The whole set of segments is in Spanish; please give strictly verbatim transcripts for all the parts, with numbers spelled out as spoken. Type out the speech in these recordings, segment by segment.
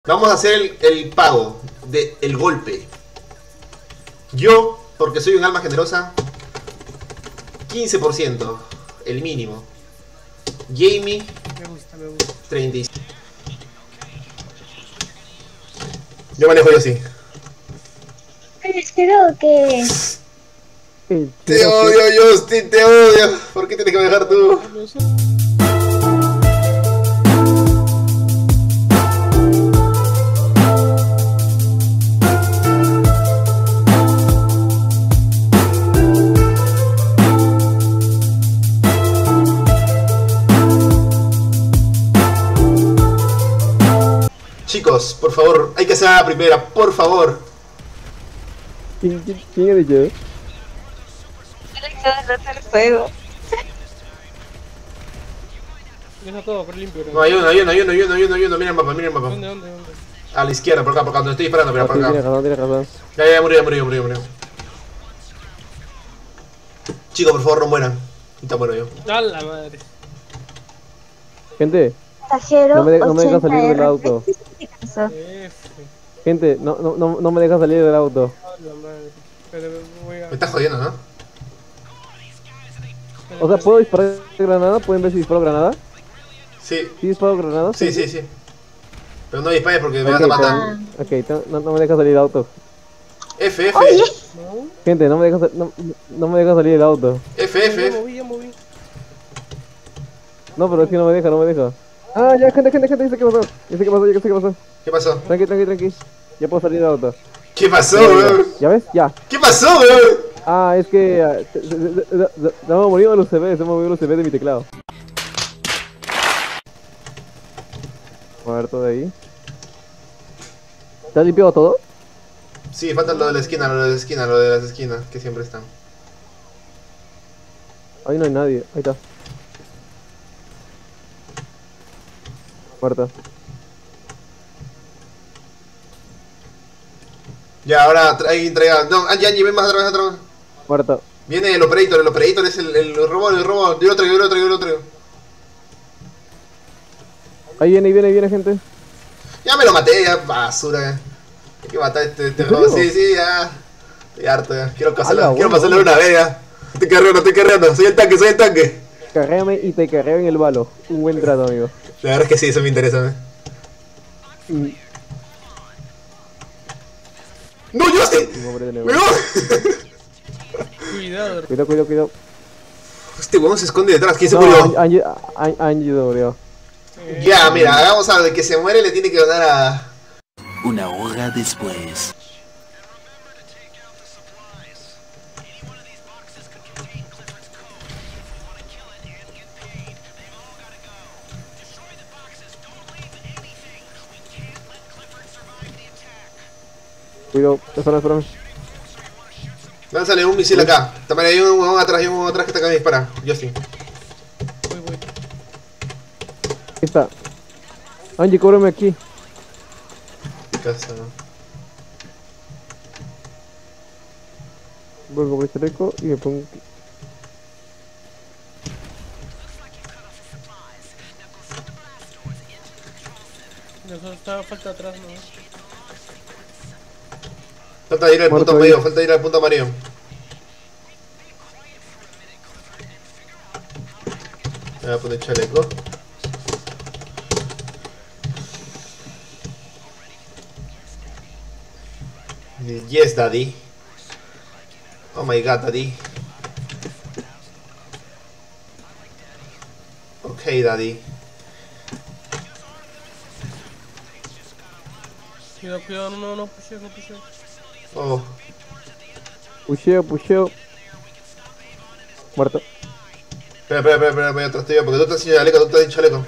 Vamos a hacer el, el pago de el golpe. Yo, porque soy un alma generosa, quince por ciento, el mínimo. Jamie, me gusta, me gusta. treinta y cinco. Yo manejo yo sí. Creo que... Te odio, Justin, te odio. ¿Por qué tienes que manejar tú? Chicos, por favor, hay que hacer la primera, por favor. ¿Quién, quién, quién eres yo? el juego. Deja todo por limpio. No, hay uno, hay uno, hay uno, hay uno, hay uno, hay uno. Mira el mapa, mira el mapa. ¿Dónde, dónde, dónde? A la izquierda, por acá, por acá, donde estoy disparando, mira, Ah, por sí, acá. tienes razón, tienes razón. Ya, ya, murió, murió, murió, murió. Chicos, por favor, no mueran. Ahorita muero yo. A la madre. Gente, Pasajero no me, de- no me deja ochenta salir del R. auto. F. Gente, no, no, no, no me deja salir del auto. A la madre. Pero voy a... Me estás jodiendo, ¿no? O sea, ¿puedo disparar granada? ¿Pueden ver si disparo granada? Sí, ¿Sí disparo granada? sí, sí, sí. Pero no dispares porque me vas Ok, a matar. Ok, no, no no me deja salir del auto. F, F. Oye, ¿No? Gente, no me deja, sa- no, no me deja salir del auto. F, Ya F. moví, ya moví. No, pero es que no me deja, no me deja. Ah, ya, gente, gente, gente, ya sé qué pasó. Ya sé qué pasó, ya sé qué pasó. ¿Qué pasó? Tranqui, tranqui, tranqui. Ya puedo salir del auto. ¿Qué pasó, weón? ¿Ya ves? Ya. ¿Qué pasó, weón? Ah, es que... ah, se- se- se- se- se- se me han movido los C V, se me han movido los C V de mi teclado. A ver, todo ahí. ¿Te has limpiado todo? Sí, falta lo de la esquina, lo de la esquina, lo de las esquinas, que siempre están. Ahí no hay nadie, ahí está. Muerta. Ya, ahora tra- alguien traiga. No, Angie, Angie, ven más atrás, más atrás. Muerta. Viene el operator, el operator es el, el robot, el robot. Yo lo traigo, yo lo traigo, yo lo traigo. Ahí viene, ahí viene, ahí viene gente. Ya me lo maté, ya, basura. Hay que matar a este, este ¿En robot. serio? Sí, sí, ya. Estoy harto, ya. Quiero pasarlo, Ala, quiero bueno, pasarlo bueno. una vez, ya. Estoy carreando, estoy carreando. Soy el tanque, soy el tanque. Carréame y te carreo en el balo. Un buen trato, amigo. La verdad es que sí, eso me interesa, ¿eh? Mm, ¡No, yo sé! hombre de nuevo. ¡Weón! Cuidado. Cuidado, cuidado, cuidado. Este weón se esconde detrás, ¿quién se No, murió? Angie, Angie, Angie se murió. Eh, Ya, mira, hagamos algo, de que se muere le tiene que donar a... Una hora después. Cuidado, espérame, espérame. Lánzale un misil acá. También hay un huevón atrás, hay un huevón atrás que está acá y me dispara. Yo sí. voy, voy. Ahí está. Angie, cóbrame aquí. Casa, ¿no? Vuelvo por este rico y me pongo aquí. Eso está falta atrás, ¿no? Falta ir al Muerto punto ahí. amarillo, falta ir al punto amarillo. Me voy a poner chaleco. Yes, daddy. Oh my god, daddy. Okay, daddy. Cuidado, cuidado, no, no, no, pusheo, no pusheo. Oh, Pusheo, pusheo. Muerto. espera, espera, espera, espera, voy atrás tuyo porque tú estás sin chaleco, tú estás sin chaleco.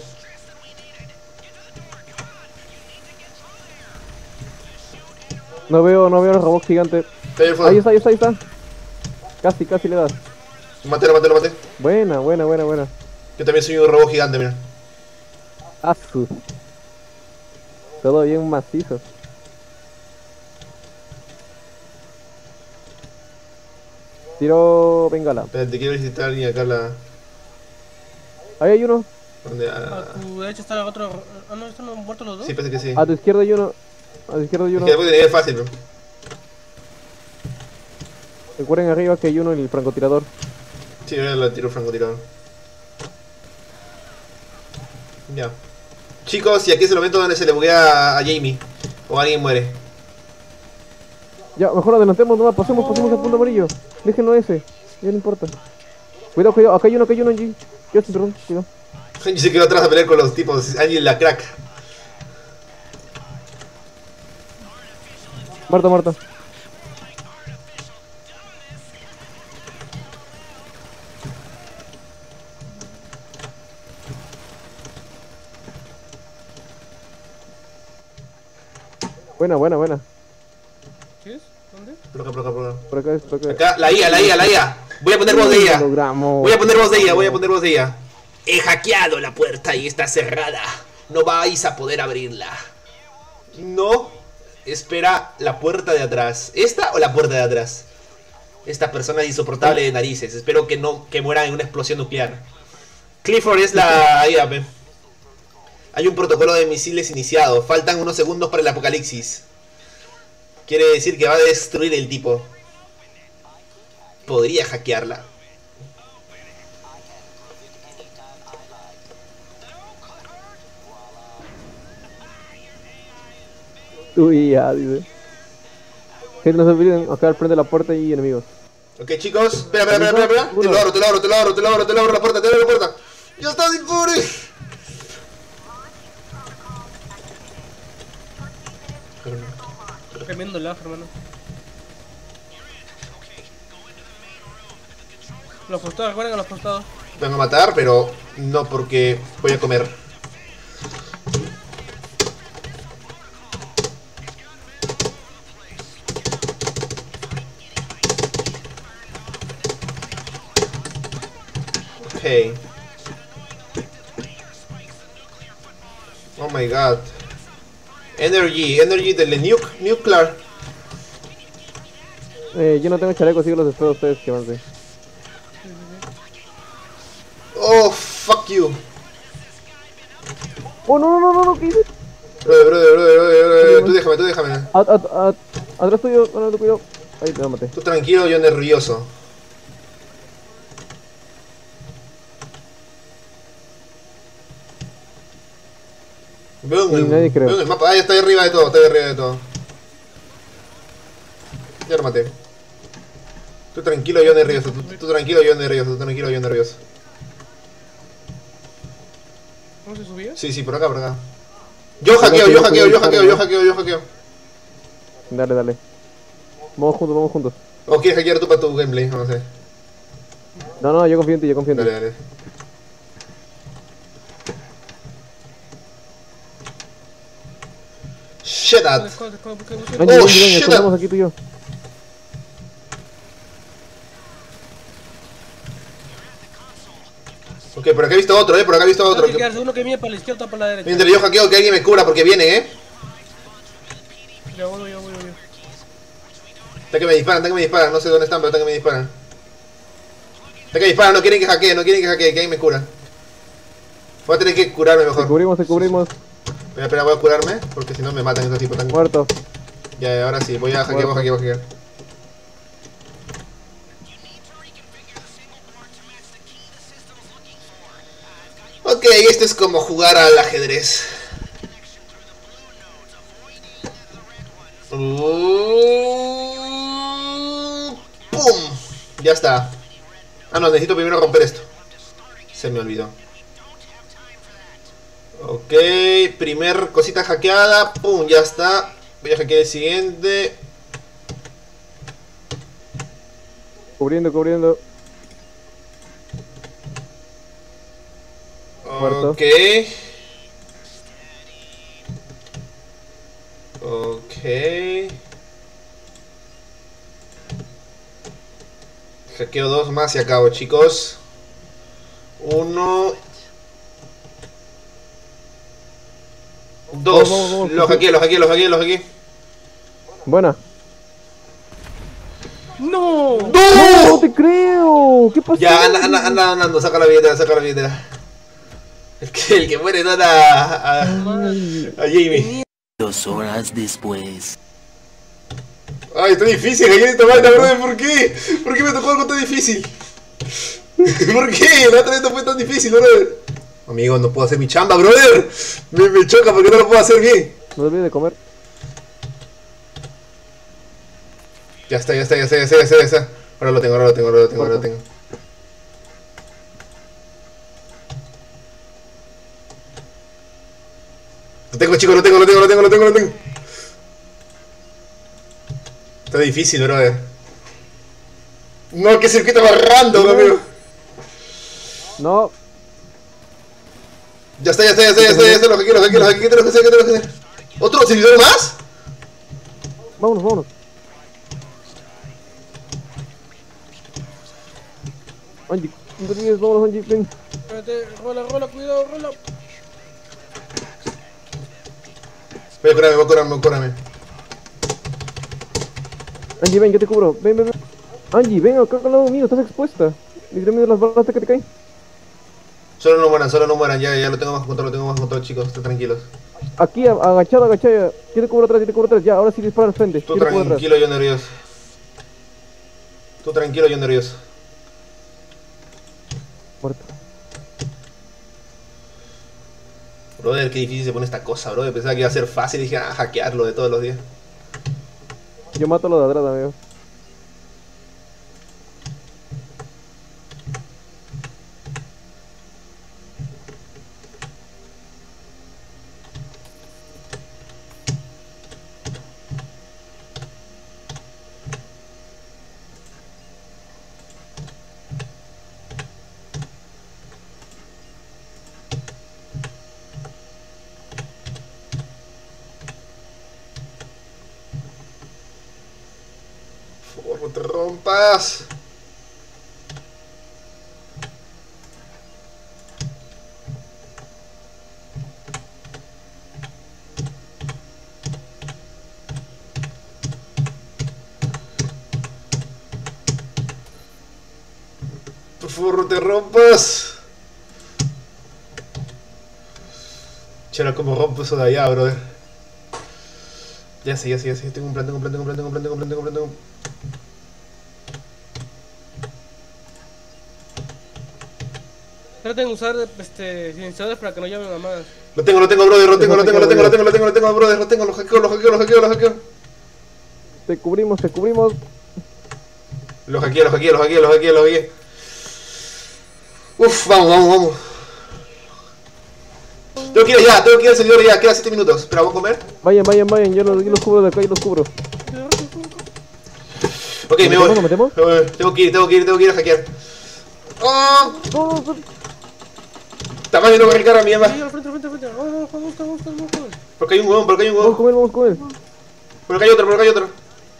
No veo, no veo el robot gigante. Está ahí el Ahí fondo. está, ahí está, ahí está. Casi, casi le das. Maté, lo maté, lo maté. Buena, buena, buena, buena. Yo también soy un robot gigante, mira. Asu. Todo bien macizo. Tiro bengala. Espérate, quiero visitar a alguien acá la... Ahí hay uno. ¿Dónde? A Ah, tu derecha está otro. Ah, no, están muertos los dos. sí, parece que sí. A tu izquierda hay uno. A tu izquierda hay Es uno. que después de es fácil, bro. Recuerden arriba que hay uno en el francotirador. Sí, yo lo tiro francotirador. Ya. Chicos, y aquí es el momento donde se le buguea a, a Jamie. O alguien muere. Ya, mejor adelantemos nomás, pasemos, pasemos al punto amarillo. Déjenlo ese, ya no importa. Cuidado, cuidado, acá hay uno, acá hay uno, G. Ya, perdón, cuidado. Yo se quedó atrás a pelear con los tipos. Alguien la crack. Marta, Marta. Buena, buena, buena. ¿Qué es? ¿Dónde? Por acá, por acá, por acá. Por acá es, por acá. Acá, la I A, la I A, la I A. Voy a poner voz de Lo ella. logramos. Voy a poner voz de ella, voy a poner voz de ella. He hackeado la puerta y está cerrada. No vais a poder abrirla. No. Espera la puerta de atrás. ¿Esta o la puerta de atrás? Esta persona es insoportable de narices. Espero que no que muera en una explosión nuclear. Clifford es la I A, pe. Hay un protocolo de misiles iniciado. Faltan unos segundos para el apocalipsis. Quiere decir que va a destruir el tipo. Podría hackearla. Uy, ya, dice. Gente, no se olviden, acá al frente de la puerta hay enemigos. Ok, chicos. Espera, espera, espera, espera. Te lo abro, te lo abro, te lo abro, te lo abro, te lo abro la puerta, te lo abro la puerta. ¡Ya está, Dipuri! Tremendo lag, hermano. Los costados, recuerden a los costados. Me van a matar, pero no porque voy a comer. Ok. Oh my god. Energy, energy del nuke, nuclear. Eh, yo no tengo chaleco, así que los espero a ustedes que avancen. Oh, fuck you. Oh, no, no, no, no, no, ¿qué hice? Brother, brother, brother, brother, brother. Tú déjame, tú déjame. A, a, a, atrás tuyo, no, no, cuidado. Ahí te lo maté. Tú tranquilo, yo nervioso. Veo en, Sí, el, nadie creo. veo en el mapa. Ah, ya está ahí arriba de todo, está ahí arriba de todo. Ya lo maté. Tú tranquilo, yo nervioso. Tú, tú tranquilo, yo nervioso. Tú tranquilo, yo nervioso. ¿Cómo se subía? Sí, sí, por acá, por acá. Yo hackeo, yo hackeo, yo hackeo, yo hackeo, yo hackeo. Dale, dale. Vamos juntos, vamos juntos. ¿O quieres hackear tú para tu gameplay? No sé. No, no, yo confío en ti, yo confío en ti. Dale, dale. Shut up. Esconde, esconde, busca, busca. Ven, ven, Oh, ven, shit. escondamos aquí tú y yo. Ok, por acá he visto otro, eh. Por acá he visto otro. Hay que quedarse uno que viene para la izquierda o para la derecha. Mientras yo hackeo, que alguien me cubra porque viene, eh. Ya voy, ya voy, ya voy. Está que me disparan, está que me disparan. No sé dónde están, pero está que me disparan. Está que me disparan, no quieren que hackee, no quieren que hackee, que alguien me cura. Voy a tener que curarme Te mejor. cubrimos, te cubrimos. Espera, espera, voy a curarme, porque si no me matan estos tipos tan... Muerto. Ya, ahora sí, voy a hackear, voy a hackear, voy a hackear. Ok, esto es como jugar al ajedrez. Uh, ¡Pum! Ya está. Ah, no, necesito primero romper esto. Se me olvidó. Ok, primer cosita hackeada. ¡Pum! Ya está. Voy a hackear el siguiente. Cubriendo, cubriendo. Muerto. Ok. Ok. Hackeo dos más y acabo, chicos. Uno. Dos. Vamos, vamos, vamos. Lo hackeé, lo hackeé, lo hackeé, lo hackeé. Buena. ¡No! ¡No, ¡No! no te creo! ¿Qué pasó? Ya, anda, anda, anda, andando, saca la billetera, saca la billetera. El que, el que muere nada a, a, a Jamie. Dos horas después. Ay, está difícil hackear esta vaina, brother. ¿Por qué? ¿Por qué me tocó algo tan difícil? ¿Por qué? La otra vez no fue tan difícil, brother. Amigo, no puedo hacer mi chamba, brother. Me, me choca porque no lo puedo hacer bien. No olvides de comer. Ya está, ya está, ya está, ya está, ya está, ya está. Ahora lo tengo, ahora lo tengo, ahora lo tengo, ahora lo tengo. Lo tengo, chicos, lo tengo, lo tengo, lo tengo, lo tengo, lo tengo. Está difícil, brother. No, qué circuito más random, amigo. No. Ya está, ya está, ya está, ya está, ya está, lo hackeé, lo hackeé, lo hackeé, lo hackeé, lo hackeé. ¿Otro servidor más? Vámonos, vámonos. Angie, no te olvides, vámonos, Angie, ven. Espérate, rola, rola, cuidado, rola. Voy a curarme, voy a curarme, voy a curarme. Angie, ven, yo te cubro. Ven, ven, ven. Angie, ven acá al lado mío, estás expuesta. Mira, mira las balas que te caen. Solo no mueran, solo no mueran, ya, ya lo tengo bajo control, lo tengo bajo control, chicos, estén tranquilos. Aquí, agachado, agachado. Yo te cubro atrás, yo te cubro atrás. Ya, ahora sí dispara al frente. Tú Yo te cubro atrás. tranquilo, yo nervioso. Tú tranquilo, yo nervioso. Muerto. Brother, qué difícil se pone esta cosa, brother. Pensaba que iba a ser fácil y dije, ah, hackearlo de todos los días. Yo mato a lo de atrás, amigo. Por favor, no te rompas. Por favor, no te rompas. Chera, como rompo eso de allá, brother. Ya sé, ya sé, ya sé. Tengo un plan, tengo un plan, tengo un plan, tengo un plan, tengo un plan, tengo un plan, tengo un plan. Traten de usar este, silenciadores para que no llamen a más. Lo tengo, lo tengo, brother, lo tengo, lo tengo, lo tengo, lo tengo, lo tengo, lo tengo, brother, lo tengo, lo hackeo, lo hackeo, lo hackeo, lo hackeo. Te cubrimos, te cubrimos. Lo hackeé, lo hackeé, lo hackeé, lo hackeé, lo hackeé. Uf, vamos, vamos, vamos. Tengo que ir ya, tengo que ir al servidor ya, queda siete minutos. Espera, ¿voy a comer? Vayan, vayan, vayan. Yo los, yo los cubro de acá, yo los cubro. Ok, me voy. ¿Nos metemos? Me voy. Tengo que ir, tengo que ir, tengo que ir a hackear. ¡Oh! No, no, no. Tamaño no voy a hackear a mi alma. Sí, al frente, al frente, al frente. Vamos, vamos, vamos, vamos, vamos. Porque hay un huevón, porque hay un Vamos con huevón. él, vamos con él. Por acá hay otro, por acá hay otro.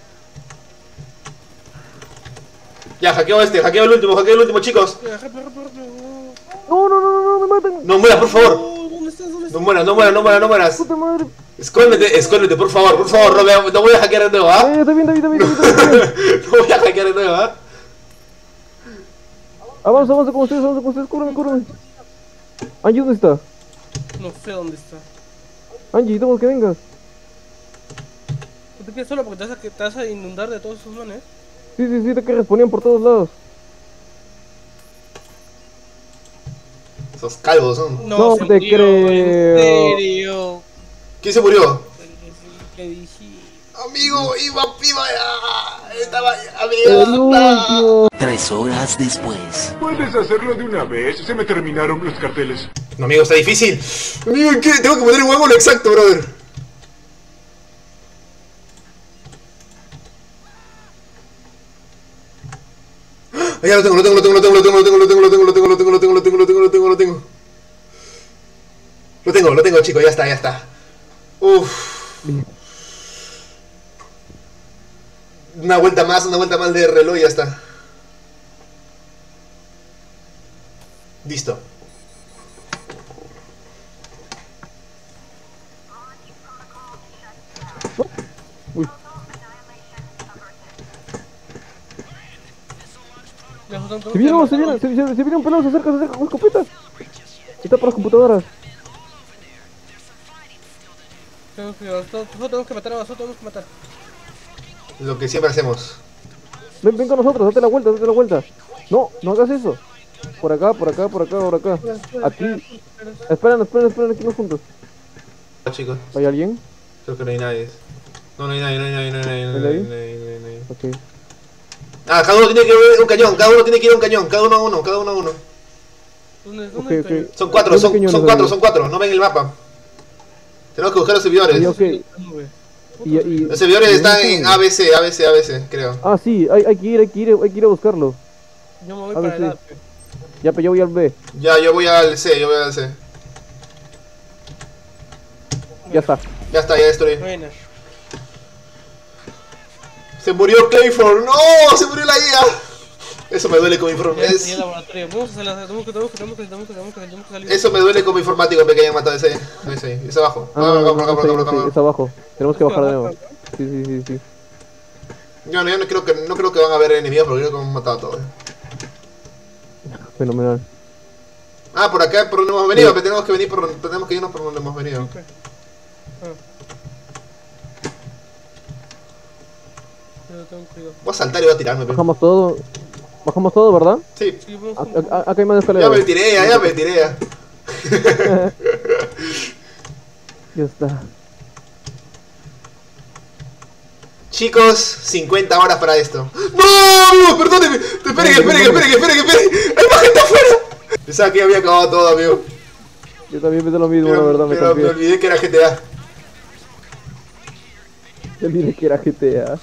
Ya, hackeo este, hackeo el último, hackeo el último, chicos. Ya, rápido, rápido, rápido. No, no, no, no, no, me matan. No mueras, por favor. Oh, ¿dónde estás? ¿Dónde No estás? mueras, no mueras, no mueras, no mueras. Puta madre. Escóndete, escóndete, por favor, por favor, no, me, no voy a hackear de nuevo, ¿ah? Eh, está bien, está bien, está bien, está bien, está bien. No voy a hackear de nuevo, ¿ah? Avanza, avanza con ustedes, avanza con ustedes. Cúbrame, cúbrame. Angie, ¿dónde está? No sé dónde está. Angie, tengo que vengas. No te quedes solo porque te vas a, que- te vas a inundar de todos esos manes. Sí, sí, sí, te que respondían por todos lados. Esos calvos son. No se te murió, creo. En serio. ¿Quién se murió? Le dije. Amigo, iba, iba, ya. Estaba, El amigo. último. Tres horas después. ¿Puedes hacerlo de una vez? Se me terminaron los carteles. No, amigo, está difícil. Amigo, ¿qué? Tengo que poner el huevo lo exacto, brother. Ah, ya lo tengo, lo tengo, lo tengo, lo tengo, lo tengo, lo tengo, lo tengo, lo tengo, lo tengo, lo tengo, lo tengo, lo tengo, lo tengo, lo tengo, lo tengo. Lo tengo, lo tengo, chicos, ya está, ya está. Uff. Una vuelta más, una vuelta más de reloj y ya está. Listo. Uy, Ya, José, se vieron, se vieron, se, se, se vieron pelados, se acerca, se acerca con escopeta. Está por las computadoras. Tenemos que, nosotros tenemos que matar a nosotros, tenemos que matar. Lo que siempre hacemos. Ven, ven con nosotros, date la vuelta, date la vuelta. No, no hagas eso. Por acá, por acá, por acá, por acá. Aquí. Esperen, esperen, esperen, aquí nos juntos. Ah, chicos, ¿Hay alguien? creo que no hay nadie. No, no hay nadie, no hay nadie, no hay nadie, no hay ¿No nadie, hay no hay nadie, no hay nadie. Ok. Ah, cada uno tiene que ir a un cañón, cada uno tiene que ir a un cañón, cada uno a uno, cada uno a uno. ¿Dónde, Ok, dónde estoy? ok. Son cuatro, ¿Dónde son, cañones son hay? cuatro, son cuatro, no ven el mapa. Tenemos que buscar los servidores. Y, ok. Y, y, Los servidores y- están en A B C, A B C, A B C, creo. Ah, sí, hay, hay que ir, hay que ir, hay que ir a buscarlo. Yo me voy A ver, para sí. el A. Ya, pero yo voy al B. Ya, yo voy al C, yo voy al C. Ya está. Ya está, ya destruí. Buena. Se murió Clayford, no, se murió la I A. Eso me duele como Ya informático. estoy en el laboratorio. Vamos a hacer tenemos que, tenemos que, tenemos que, tenemos que, tenemos que, tenemos que salir. Eso me duele como informático que hayan matado ese. Ese, ese abajo. Ah, no, Ah, no, por acá, no, por acá, por acá, por sí, acá. es abajo. Tenemos que bajar de nuevo. Sí, sí, sí, sí. Yo no, yo no creo que no creo que van a haber enemigos porque creo que hemos matado a todos. Fenomenal. Ah, por acá por donde hemos venido, Sí. pero tenemos que venir por tenemos que irnos por donde hemos venido. Ok. Ah. Pero tengo cuidado. Voy a saltar y voy a tirarme, pero. Bajamos todo. Bajamos todo, ¿verdad? Sí. Sí, vamos A- juntos. a- a- acá hay más Ya escaleras. me tiré, ya, ya me tiré. Ya. Ya está. Chicos, cincuenta horas para esto. ¡No! ¡No! Perdóneme. Esperen, esperen, esperen, esperen, esperen. Hay más gente afuera. Pensaba que ya había acabado todo, amigo. Yo también pensé lo mismo, Pero, la verdad, me pero me cambié. olvidé que era G T A. Ya olvidé que era G T A.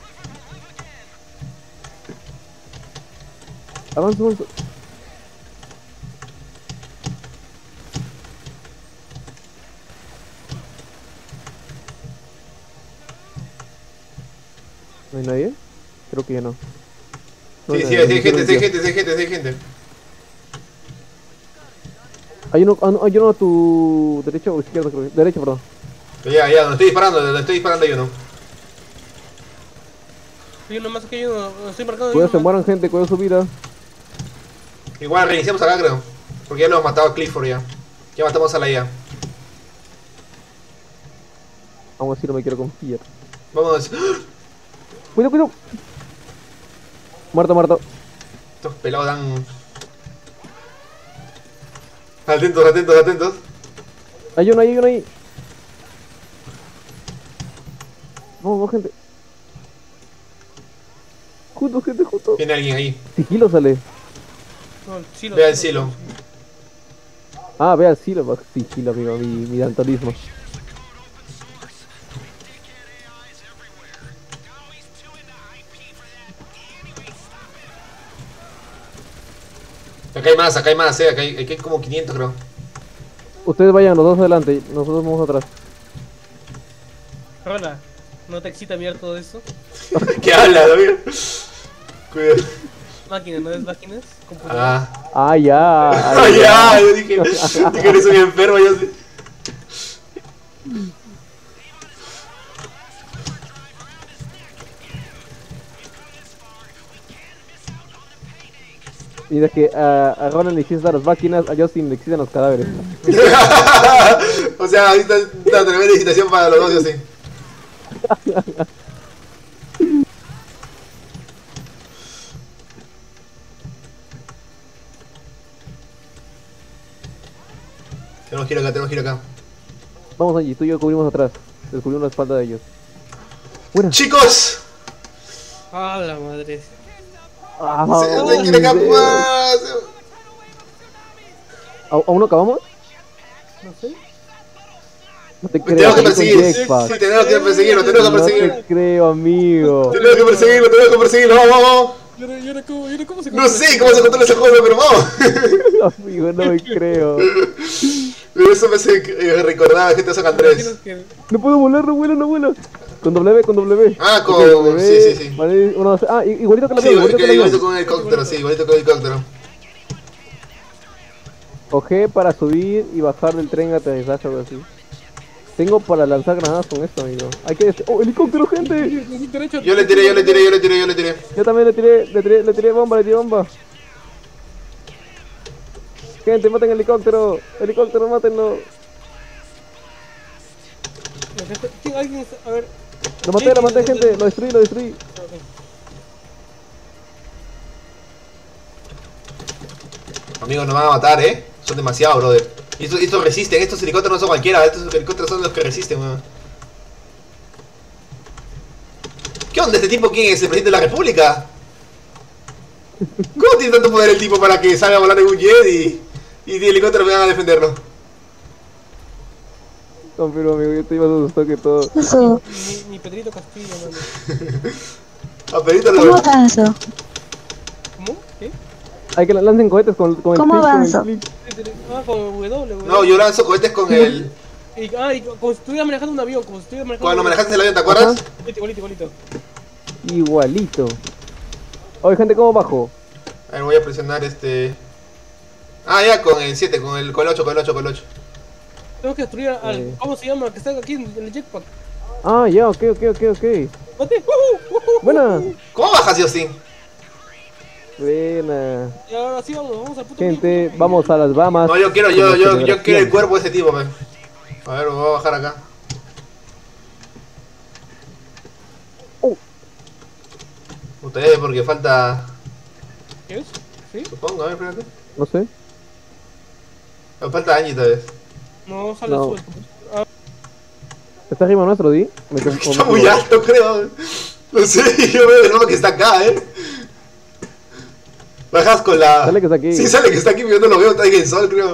Avanza, avanza. ¿No hay nadie? Creo que ya no. No Sí, hay sí, nadie, sí hay me gente, sí hay limpió. gente, sí hay gente, sí hay gente. Hay uno, ah, no, hay uno a tu derecha o izquierda, creo. que- Derecha, perdón. Ya, ya, donde estoy disparando, donde estoy disparando hay uno. Hay uno más que hay uno. Estoy marcando. hay Cuidado, uno se más. mueran gente, cuidado su vida. Igual reiniciamos acá, creo. Porque ya lo hemos matado a Clifford ya. Ya matamos a la I A. Aún así no me quiero confiar. Vamos. Cuidado, cuidado. Muerto, muerto. Estos pelados dan. Atentos, atentos, atentos. Hay uno ahí, hay uno ahí. Vamos, vamos, gente. Juntos, gente, juntos. Viene alguien ahí. Sigilo sale. No, el silo, Ve al silo. Ah, ve al silo. va- Sigilo, amigo, mi, mi daltonismo. Acá hay más, acá hay más, eh. Acá hay, aquí hay como quinientos, creo. Ustedes vayan los dos adelante, nosotros vamos atrás. Hola. ¿No te excita mirar todo esto? ¿Qué hablas, amigo? Cuidado. Máquinas, ¿no es máquinas? Computadoras. Ah. Ah, ya. Ah, ya. Yo dije, dije que eres un enfermo, yo sé. Mira que a, a Ronan le existen las máquinas, a Justin le existen los cadáveres. O sea, ahí está una tremenda excitación para los dos, yo sí. Tenemos que ir acá, tenemos que ir acá. Vamos allí, tú y yo cubrimos atrás. Descubrimos la espalda de ellos. Buena. ¡Chicos! Ah, la madre. Ah, Se, se oh, quiere video. escapar. ¿A- ¿Aún no acabamos? No sé. No te Me creo. tenemos que ahí con perseguir. jetpack. Sí, tenemos que perseguirlo, tenemos que No perseguirlo. te creo, amigo. Tenemos que perseguirlo, tenemos que perseguirlo, vamos, vamos, vamos. Yo no, yo no, cómo, yo no, cómo se No sé cómo se controla ese juego, pero vamos. Amigo, no me creo. Eso me hace eh, recordar a G T A San Andrés. Que... No puedo volar, no vuelo, no vuelo. Con W, con W. Ah, con- Ok, W, sí, sí, sí. vale, uno, dos, ah, igualito que la Sí, avión, igualito que el igualito avión. con el helicóptero, sí, igualito con el helicóptero. O G para subir y bajar del tren a aterrizaje o algo así. Tengo para lanzar granadas con esto, amigo. Hay que... ¡Oh, helicóptero, gente! Derecho, Yo le tiré, yo le tiré, yo le tiré, yo le tiré. Yo también le tiré, le tiré, le tiré bomba, le tiré bomba. Gente, maten el helicóptero. Helicóptero, mátenlo. ¿Quién? Alguien. A ver. Lo maté, lo maté, gente. Lo destruí, lo destruí. Amigos, nos van a matar, eh. Son demasiado, brother. Y estos, estos resisten, estos helicópteros no son cualquiera, estos helicópteros son los que resisten, weón. ¿Qué onda este tipo? ¿Quién es? ¿El presidente de la república? ¿Cómo tiene tanto poder el tipo para que salga a volar en un jet y, y de helicópteros vengan a defenderlo? Confirmo, amigo, yo estoy más asustado que todo. Eso. Mi, mi Pedrito Castillo, mano. A Pedrito ¿Cómo lo... avanzo? ¿Cómo? ¿Qué? Hay que lancen cohetes con, con el ¿Cómo clic, con el avanzo? clic. Ah, con W, W. No, yo lanzo cohetes con el... Y, ah, y como si estuvieras manejando un avión, como si estuvieras manejando Cuando un avión. manejaste el avión, ¿te acuerdas? Igualito, igualito, igualito. Igualito. Oye, gente, ¿cómo bajo? A ver, voy a presionar este... Ah, ya, con el siete, con el, con el ocho, con el ocho, con el ocho. Tengo que destruir al... Eh. ¿Cómo se llama? Que está aquí en, en el jetpack. Ah, ya, ok, ok, ok, ok. ¡Mate! ¡Uh, uh, uh! Buena. ¿Cómo bajas, Justin? Buena. Y ahora sí, vamos, vamos al puto Gente, clip. vamos a las Bahamas. No, yo quiero, yo, Con la yo, yo celebración. quiero el cuerpo de ese tipo, man. A ver, voy a bajar acá. Oh. Puta, eh, porque falta... ¿Qué es? ¿Sí? Supongo, a ver, espérate. No sé. Me falta Angie, tal vez. No, sale No. suelto. Ah, ¿Está arriba nuestro, Di? Me con- Está con- muy alto, creo. No sé, yo veo el mapa que está acá, eh. Bajas con la... Sale que está aquí. Sí, sale que está aquí, pero yo no lo veo, está ahí en el sol, creo.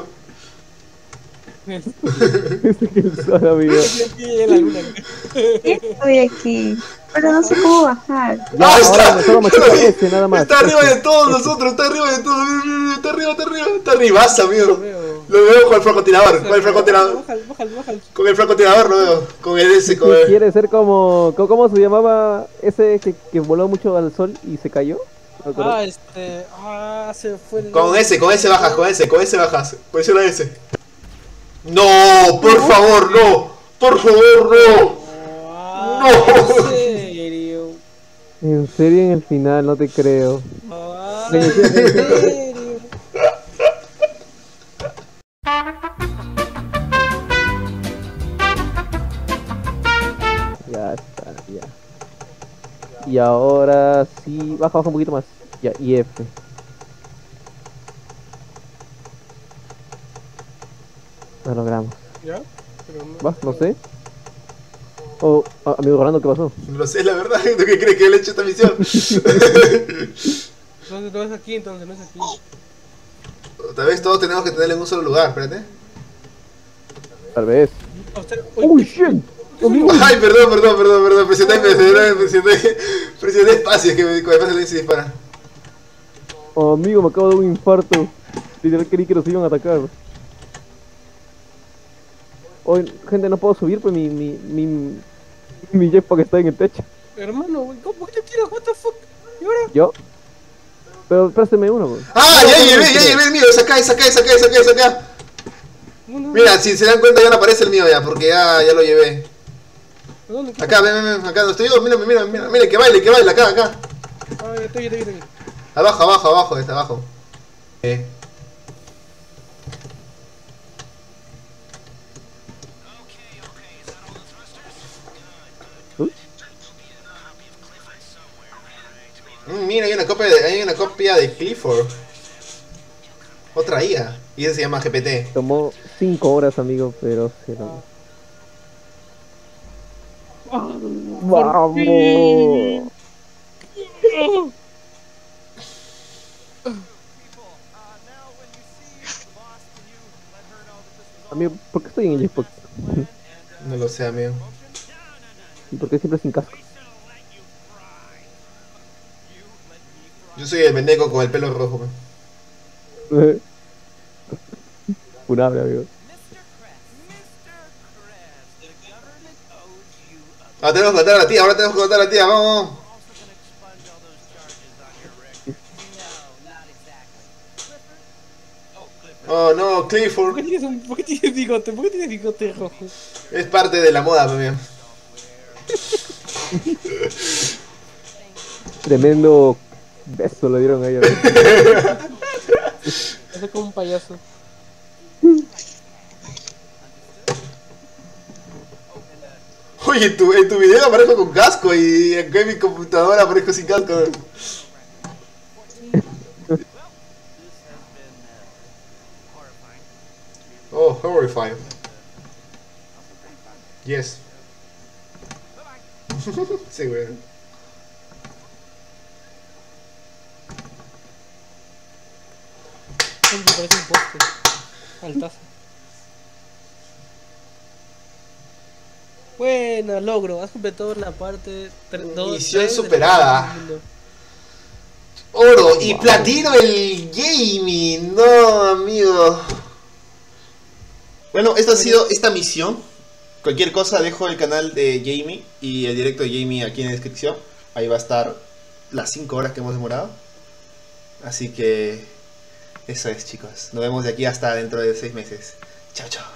Este que el sol, amigo. aquí en la luna. Estoy aquí. Pero no sé cómo bajar. Ya, ¡Ah, ahora está! solo me Yo lo chupa vi. ese, nada más. Está arriba Este. de todos nosotros, está arriba de todos. Mira, mira, mira, está arriba, está arriba. Está arribaza, Lo amigo. veo. Lo veo con el francotirador, con el francotirador. Bájalo, bájalo, bájalo. Con el francotirador lo veo. Con el S, con ¿Qué el... quiere ser como, co- ¿cómo se llamaba ese que, que voló mucho al sol y se cayó? No me acuerdo. Ah, este... Ah, se fue el... Con ese, con ese bajas, con ese, con ese bajas. Presiona ese. No, por favor, no. Por favor, no. Ah, No. ¿en serio? En serio, en el final, no te creo. Ah, Sí, ¿en sí, sí, sí. serio? Ya está, ya. Y ahora sí, baja, baja un poquito más. Ya, y F. Lo logramos. ¿Ya? Pero no... ¿Va? No sé. Oh, ah, amigo Rolando, ¿qué pasó? No lo sé, la verdad. ¿Tú qué crees que él ha hecho esta misión? Entonces no es aquí, entonces no es aquí. Tal vez todos tenemos que tenerlo en un solo lugar, espérate. Tal vez. A usted- uy, ¡Uy, shit! Amigo. Ay, perdón, perdón, perdón, perdón. Presioné, presioné, presioné, presioné espacio, es que me- con el espacio se dispara. Oh, amigo, me acabo de dar un infarto. Literal creí que nos iban a atacar. Hoy, gente, no puedo subir, pues mi, mi, mi, mi jetpack está en el techo. hermano, güey, ¿cómo por qué te tiras? What the fuck? ¿Y ahora? ¿Yo? Pero présteme uno, pues. Ah, No, ya no, llevé, no, ya no. llevé el mío. Es acá, es acá, es acá, es acá, es acá. No, no, Mira, si se dan cuenta ya no aparece el mío ya, porque ya, ya lo llevé. no. ¿Dónde? ¿Qué? Acá, ven, ven, ven, acá donde estoy yo, mira, mira, mira, mira, que baile, que baile, acá, acá. Ah, ya estoy, ya estoy, ya estoy. Abajo, abajo, abajo, está abajo. Eh. ¿Uh? Mm, mira, hay una copia de, hay una copia de Clifford. Otra I A. Y ese se llama G P T. Tomó cinco horas, amigo, pero se lo... ¡Vamos! Amigo, ¿por qué estoy en el jetpack? No lo sé, amigo. ¿Y por qué siempre sin casco? Yo soy el veneco con el pelo rojo, man. Funable, amigo. Ah, tenemos que matar a la tía, ahora tenemos que matar a la tía, vamos, vamos. Oh no, ¿Por qué Clifford. tienes, un, ¿Por qué tienes bigote? ¿Por qué tienes bigote rojo? Es parte de la moda, amigo. Tremendo beso le dieron a ella. Hace como un payaso. Oye, en tu, en tu video aparezco con casco y acá en mi computadora aparezco sin casco. Oh, horrifying. Yes. Sí, weón. Me parece un poste. Altaza. Buena, logro. Has completado la parte tre- dos, Misión tres de la superada. parte del mundo. Oro y platino el gaming. No, amigo. Bueno, esta ha sido esta misión. Cualquier cosa dejo el canal de Jamie y el directo de Jamie aquí en la descripción. Ahí va a estar las cinco horas que hemos demorado. Así que eso es, chicos. Nos vemos de aquí hasta dentro de seis meses. Chao, chao.